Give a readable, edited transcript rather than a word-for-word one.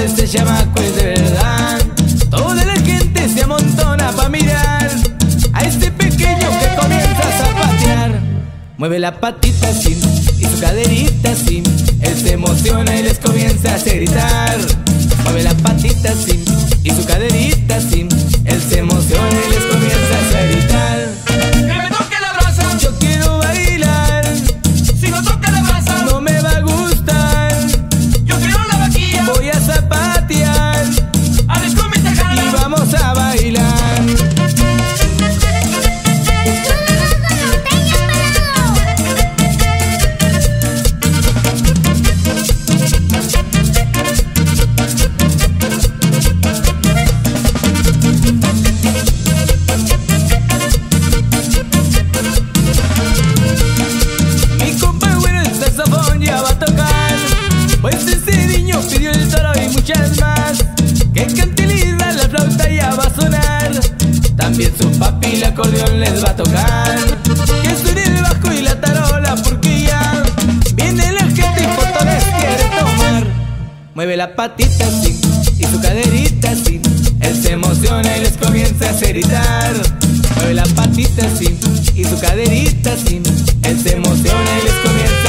este chamaco es de verdad. Toda la gente se amontona pa' mirar a este pequeño que comienza a zapatear. Mueve la patita así y su caderita así, él se emociona y les comienza a hacer gritar. Mueve la patita así y su caderita así, él se emociona y les comienza a hacer gritar. Que me toque la brasa, Yo quiero bailar, si no toca la brasa, no me va a gustar. yo quiero la vaquilla, Voy a zapatear a ver con mi y tejana. vamos a bailar. Mi compa bueno el saxofón ya va a tocar, pues ese niño pidió el toro y muchas más. Que cantiliza la flauta ya va a sonar, también su papi el acordeón les va a tocar. Que suene el bajo y la tarola porque ya viene la gente y fotones quiere tomar. Mueve la patita así y su caderita así, él se emociona y les comienza a hacer gritar. Mueve la patita así y su caderita así, él se emociona y les comienza